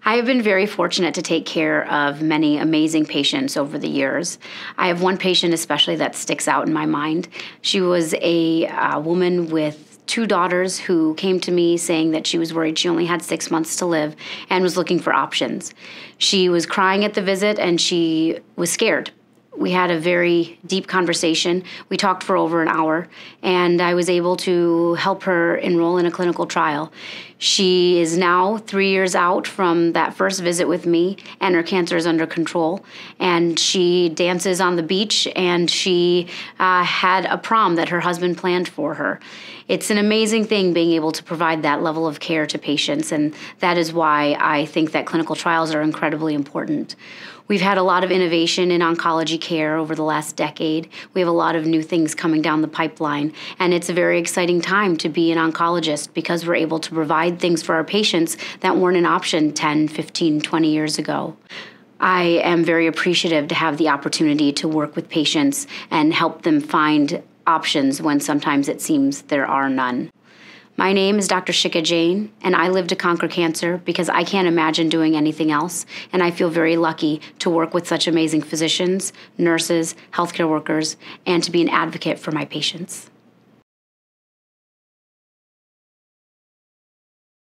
I have been very fortunate to take care of many amazing patients over the years. I have one patient especially that sticks out in my mind. She was a woman with two daughters who came to me saying that she was worried she only had 6 months to live and was looking for options. She was crying at the visit and she was scared. We had a very deep conversation. We talked for over an hour, and I was able to help her enroll in a clinical trial. She is now 3 years out from that first visit with me, and her cancer is under control. And she dances on the beach, and she had a prom that her husband planned for her. It's an amazing thing being able to provide that level of care to patients, and that is why I think that clinical trials are incredibly important. We've had a lot of innovation in oncology care over the last decade. We have a lot of new things coming down the pipeline, and it's a very exciting time to be an oncologist because we're able to provide things for our patients that weren't an option 10, 15, 20 years ago. I am very appreciative to have the opportunity to work with patients and help them find options when sometimes it seems there are none. My name is Dr. Shikha Jain, and I live to conquer cancer because I can't imagine doing anything else, and I feel very lucky to work with such amazing physicians, nurses, healthcare workers, and to be an advocate for my patients.